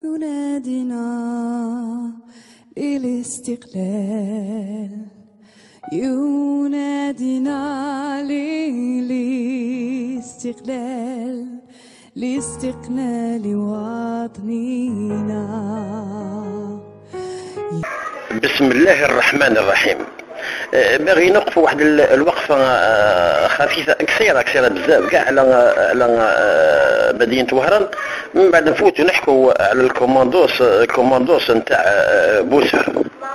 ينادينا للاستقلال، ينادينا للاستقلال، لاستقلال وطننا. بسم الله الرحمن الرحيم. باغي نوقف واحد الوقفه خفيفه قصيره بزاف كاع على مدينه وهران، من بعد نفوتوا نحكوا على الكوماندوس نتاع بوسفر.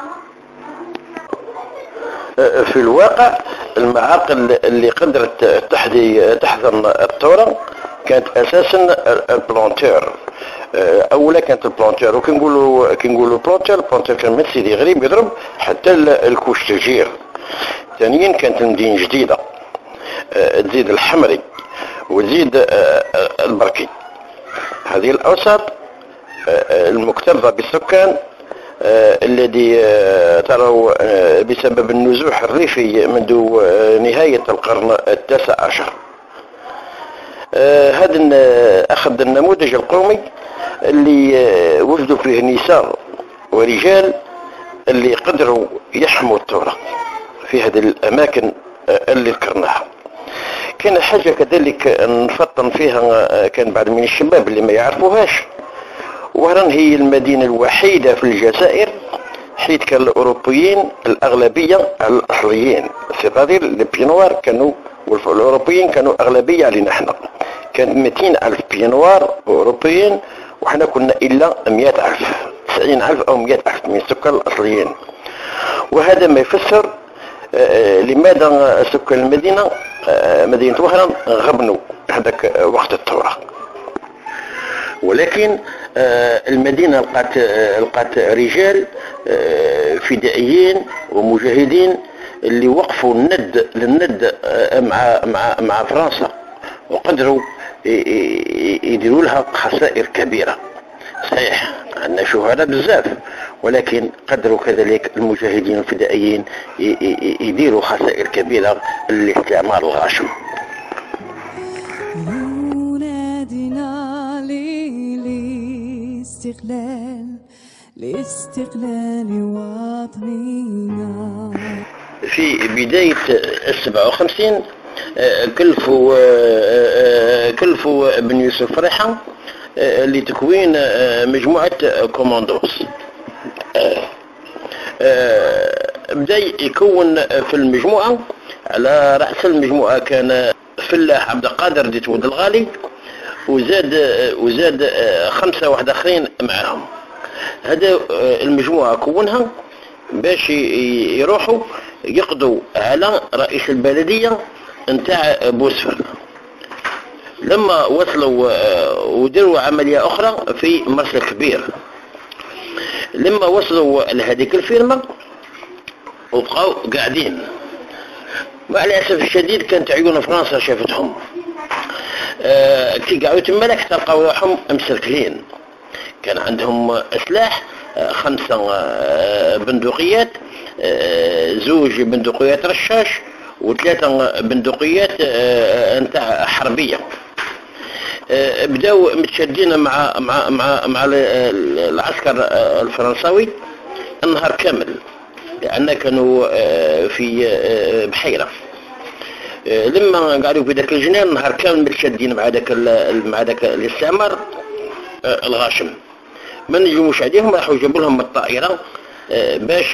في الواقع المعاقل اللي قدرت تحضن الثوره كانت اساسا البلانتور. اولا كانت البلانتور، وكنقولوا البلانتور كان من سيدي غريب يضرب حتى الكوش تجير. ثانيا كانت المدينه جديده، تزيد الحمري وتزيد البركي. هذه الاوساط المكتظه بالسكان الذي تروا بسبب النزوح الريفي منذ نهايه القرن التاسع عشر. هذا أخذ النموذج القومي اللي وجدوا فيه نساء ورجال اللي قدروا يحموا الثورة في هذه الأماكن اللي ذكرناها. كان حاجة كذلك نفطن فيها، كان بعض من الشباب اللي ما يعرفوهاش، وهران هي المدينة الوحيدة في الجزائر حيث كان الأوروبيين الأغلبية على الأصليين، سيطادير البينوار كانوا، والأوروبيين كانوا أغلبية علينا احنا. كان 200,000 بينوار أوروبيين، وحنا كنا إلا 100,000، 90,000 أو 100,000 من السكان الأصليين. وهذا ما يفسر لماذا سكان المدينة مدينة وهران غبنوا هذاك وقت الثورة. ولكن المدينة لقات رجال فدائيين ومجاهدين اللي وقفوا للند مع فرنسا، وقدروا يديروا لها خسائر كبيرة. صحيح عندنا شهداء بزاف، ولكن قدروا كذلك المجاهدين الفدائيين يديروا خسائر كبيرة للاستعمار الغاشم. ينادينا لاستقلال وطننا. في بداية 57 كلفوا بن يوسف فريحة لتكوين مجموعة كوماندوس. بدأ يكون في المجموعة، على رأس المجموعة كان فلاح عبد القادر ديتود الغالي، وزاد 5 واحد آخرين معهم. هذا المجموعة كونها باش يروحوا يقضوا على رئيس البلدية نتاع بوسفر. لما وصلوا وديروا عملية أخرى في مرسى كبير. لما وصلوا لهذيك الفيرما وبقوا قاعدين، مع الأسف الشديد كانت عيون فرنسا شافتهم. كي قعدوا تمالك تلقاو روحهم مسركلين. كان عندهم سلاح، 5 بندقيات، 2 بندقيات رشاش، و3 بندقيات نتاع حربيه. بداو متشدين مع العسكر الفرنساوي النهار كامل، لان كانوا في بحيره. لما قعدوا في ذاك الجنان النهار كامل متشدين مع ذاك الاستعمار الغاشم. ما نجموش عليهم، راحوا جابوا لهم الطائره باش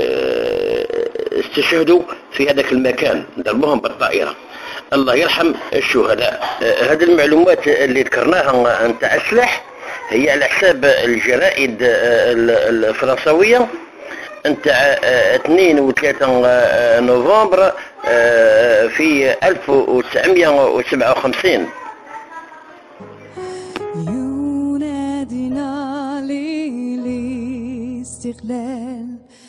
استشهدوا في هذاك المكان، ضربوهم بالطائره. الله يرحم الشهداء. هذه المعلومات اللي ذكرناها نتاع السلاح هي على حساب الجرائد الفرنسويه نتاع 2 و 3 نوفمبر في 1957. ينادينا للاستقلال.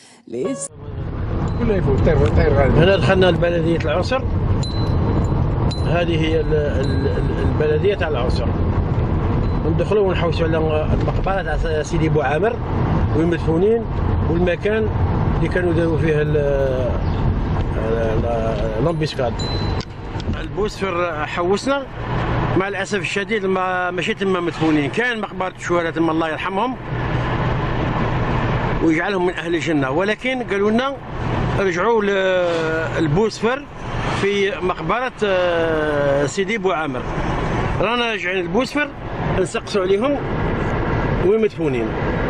كله يفوت طير غالي. هنا دخلنا لبلدية العصر. هذه هي البلدية تاع العصر. ندخلوا ونحوسوا على المقبرة تاع سيدي بوعامر والمدفونين، والمكان اللي كانوا داروا فيه الامبسكاد. البوسفر حوسنا مع الاسف الشديد ماشي تما مدفونين. كان مقبره الشهداء تما الله يرحمهم ويجعلهم من اهل الجنه، ولكن قالوا لنا رجعوا للبوسفر في مقبره سيدي بوعامر. رانا راجعين للبوسفر نسقسوا عليهم وين مدفونين.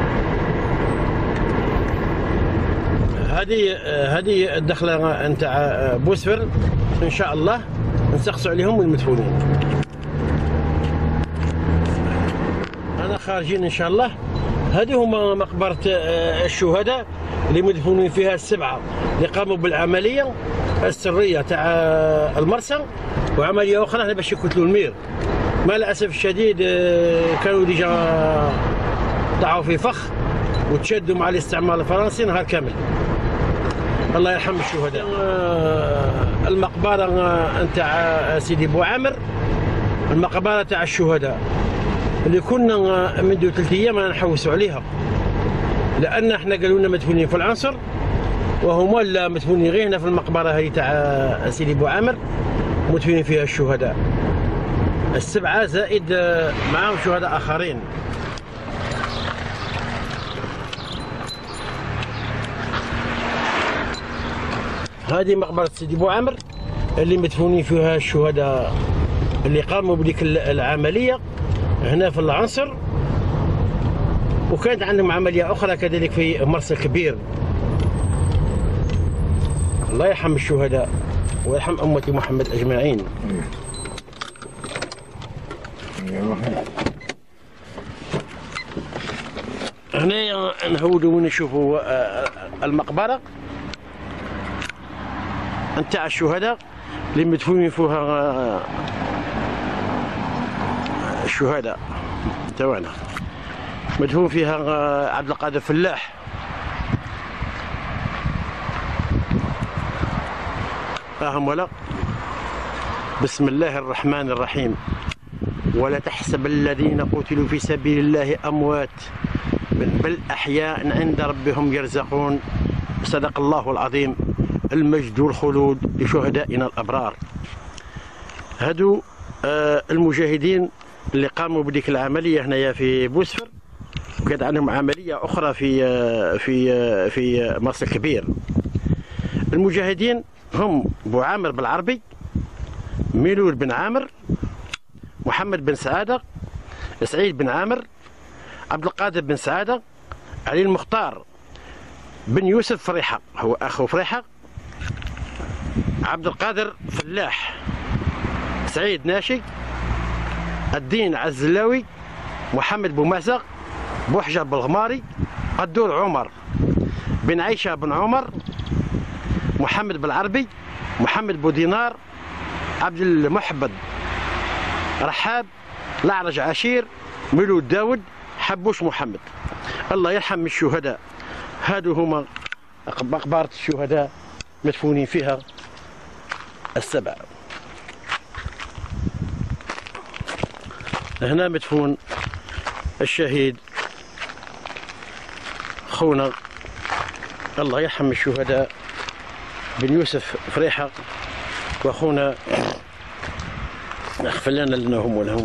هذه الدخله نتاع بوسفر ان شاء الله نسقسوا عليهم وين مدفونين. انا خارجين ان شاء الله. هذه هما مقبره الشهداء اللي مدفونين فيها السبعه اللي قاموا بالعمليه السريه تاع المرسى، وعمليه اخرى هنا باش يقتلوا المير. مع الاسف الشديد كانوا ديجا ضعوا في فخ وتشدوا مع الاستعمار الفرنسي نهار كامل. الله يرحم الشهداء. المقبره نتاع سيدي بوعامر المقبره تاع الشهداء اللي كنا منذ 3 ايام نحوسوا عليها، لان احنا قالوا لنا مدفونين في العنصر وهما لا مدفونين غير هنا في المقبره هذه تاع سيدي بوعامر مدفونين فيها الشهداء السبعه زائد معهم شهداء اخرين. هذه مقبره سيدي بوعامر اللي مدفونين فيها الشهداء اللي قاموا بديك العمليه هنا في العنصر، وكانت عندهم عمليه اخرى كذلك في مرسى الكبير. الله يرحم الشهداء ويرحم امه محمد اجمعين. هنا نهودوا ونشوفوا المقبره نتاع الشهداء اللي مدفونين فيها الشهداء تاعنا. مدفون فيها عبد القادر فلاح، فاهم ولا؟ بسم الله الرحمن الرحيم. ولا تحسب الذين قتلوا في سبيل الله أموات بل أحياء عند ربهم يرزقون. صدق الله العظيم. المجد والخلود لشهدائنا الأبرار. هادو المجاهدين اللي قاموا بديك العملية هنايا في بوسفر، وكانت عندهم عملية أخرى في مرسى الكبير. المجاهدين هم بوعامر بالعربي، ميلود بن عامر، محمد بن سعادة، سعيد بن عامر، عبد القادر بن سعادة، علي المختار بن يوسف فريحة هو أخو فريحة، عبد القادر فلاح، سعيد ناشي، الدين عزلاوي، محمد بومازق، بوحجة بالغماري، قدور عمر بن عيشة بن عمر، محمد بالعربي، محمد بودينار، عبد المحبد رحاب، الأعرج عشير، ميلود داود، حبوش محمد. الله يرحم الشهداء. هادو هما مقبرة الشهداء مدفونين فيها السبع. هنا مدفون الشهيد خونا الله يرحم الشهداء بن يوسف فريحة، واخونا اغفر لنا لهم ولهم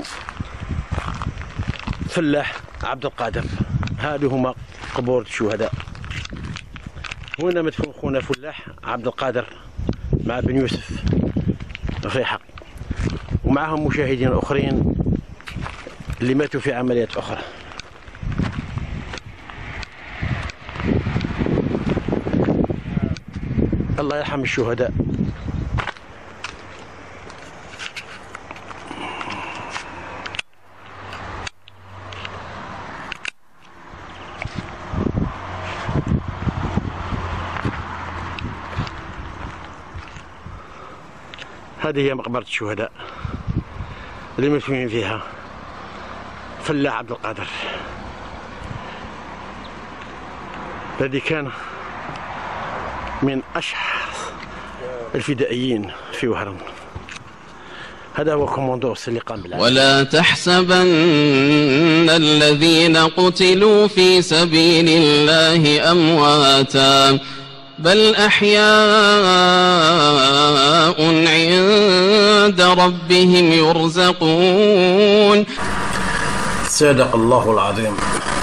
فلاح عبد القادر. هادو هما قبور الشهداء. هنا مدفون خونا فلاح عبد القادر مع بن يوسف فريحة، ومعهم مشاهدين اخرين اللي ماتوا في عمليات اخرى. الله يرحم الشهداء. هذه هي مقبرة الشهداء اللي مدفونين فيها فلاح عبد القادر، الذي كان من أشهر الفدائيين في وهران. هذا هو كوموندوس اللي قام بالعمل. ولا تحسبن الذين قتلوا في سبيل الله أمواتا بل أحياء عند عند ربهم يرزقون. صدق الله العظيم.